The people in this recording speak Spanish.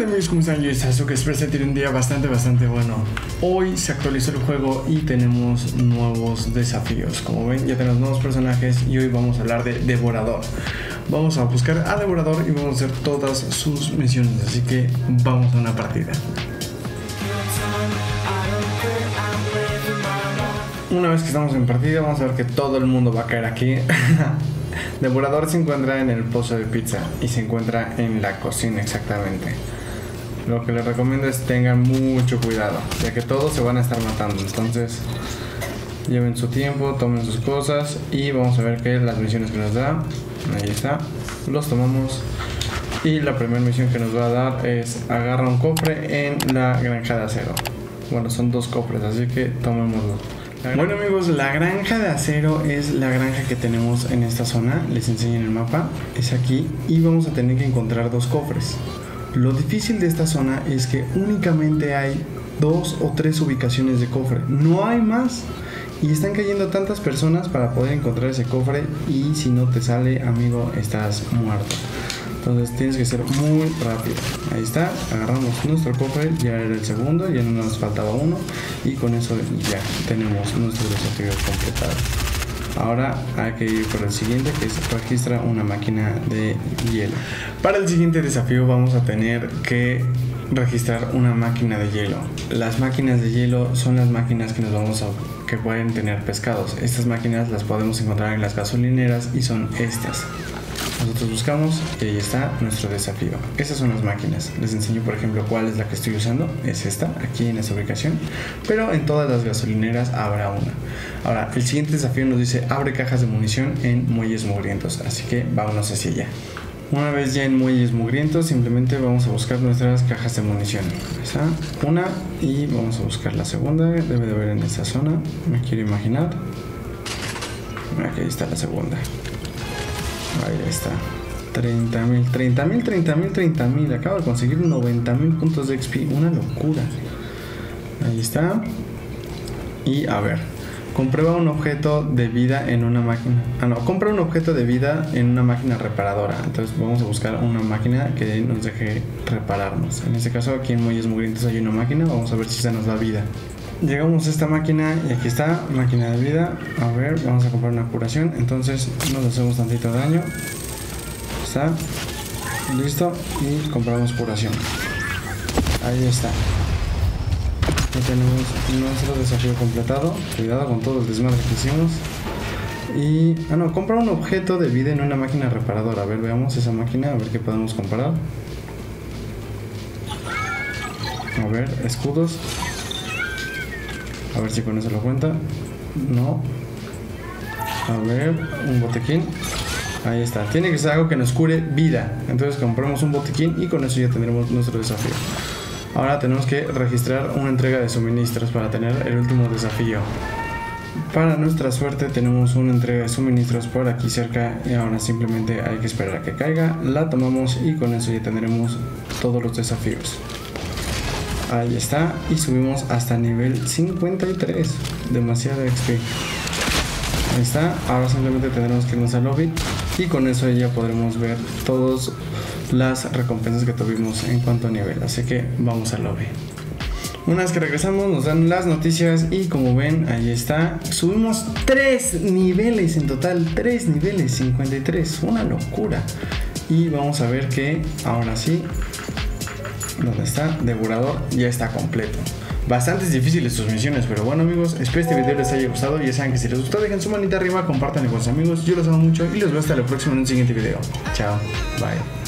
Hola amigos, ¿cómo están? Yo soy Sasuke, espero que tiene un día bastante bueno. Hoy se actualizó el juego y tenemos nuevos desafíos. Como ven, ya tenemos nuevos personajes y hoy vamos a hablar de Devorador. Vamos a buscar a Devorador y vamos a hacer todas sus misiones, así que vamos a una partida. Una vez que estamos en partida, vamos a ver que todo el mundo va a caer aquí. Devorador se encuentra en el pozo de pizza y se encuentra en la cocina exactamente. Lo que les recomiendo es tengan mucho cuidado, ya que todos se van a estar matando. Entonces lleven su tiempo, tomen sus cosas y vamos a ver que las misiones que nos da, ahí está, los tomamos. Y la primera misión que nos va a dar es agarra un cofre en la granja de acero. Bueno, son dos cofres, así que tomémoslo. Bueno amigos, la granja de acero es la granja que tenemos en esta zona. Les enseño en el mapa, es aquí y vamos a tener que encontrar dos cofres. Lo difícil de esta zona es que únicamente hay 2 o 3 ubicaciones de cofre, no hay más. Y están cayendo tantas personas para poder encontrar ese cofre y si no te sale, amigo, estás muerto. Entonces tienes que ser muy rápido. Ahí está, agarramos nuestro cofre, ya era el segundo, ya no nos faltaba uno y con eso ya tenemos nuestro desafío completado. Ahora hay que ir por el siguiente, que es registra una máquina de hielo. Para el siguiente desafío vamos a tener que registrar una máquina de hielo. Las máquinas de hielo son las máquinas que que pueden tener pescados. Estas máquinas las podemos encontrar en las gasolineras y son estas. Nosotros buscamos y ahí está nuestro desafío. Esas son las máquinas. Les enseño por ejemplo cuál es la que estoy usando. Es esta, aquí en esta ubicación. Pero en todas las gasolineras habrá una. Ahora, el siguiente desafío nos dice abre cajas de munición en muelles mugrientos. Así que vámonos hacia allá. Una vez ya en muelles mugrientos, simplemente vamos a buscar nuestras cajas de munición. Esa, una, y vamos a buscar la segunda. Debe de haber en esta zona. Me quiero imaginar. Aquí está la segunda. Ahí está. 30.000. Acabo de conseguir 90.000 puntos de XP. Una locura. Ahí está. Y a ver. Comprueba un objeto de vida en una máquina. Compra un objeto de vida en una máquina reparadora. Entonces vamos a buscar una máquina que nos deje repararnos. En este caso aquí en Muelles Mugrientos hay una máquina. Vamos a ver si se nos da vida. Llegamos a esta máquina y aquí está, máquina de vida. A ver, vamos a comprar una curación. Entonces nos hacemos tantito daño. Está. Listo. Y compramos curación. Ahí está. Ya tenemos nuestro desafío completado. Cuidado con todo el desmadre que hicimos. Y... compra un objeto de vida en una máquina reparadora. A ver, veamos esa máquina, a ver qué podemos comprar. A ver, escudos. A ver si con eso lo cuenta. No. A ver, un botiquín. Ahí está. Tiene que ser algo que nos cure vida. Entonces compramos un botiquín y con eso ya tendremos nuestro desafío. Ahora tenemos que registrar una entrega de suministros para tener el último desafío. Para nuestra suerte tenemos una entrega de suministros por aquí cerca y ahora simplemente hay que esperar a que caiga. La tomamos y con eso ya tendremos todos los desafíos. Ahí está, y subimos hasta nivel 53. Demasiado XP. Ahí está, ahora simplemente tendremos que irnos al lobby y con eso ya podremos ver todas las recompensas que tuvimos en cuanto a nivel. Así que vamos al lobby. Una vez que regresamos nos dan las noticias y como ven ahí está. Subimos 3 niveles en total, 3 niveles, 53. Una locura. Y vamos a ver que ahora sí, donde está Devorador ya está completo. Bastante difíciles sus misiones, pero bueno amigos, espero este video les haya gustado. Ya saben que si les gustó dejen su manita arriba, compartan con sus amigos. Yo los amo mucho y los veo hasta la próxima en un siguiente video. Chao, bye.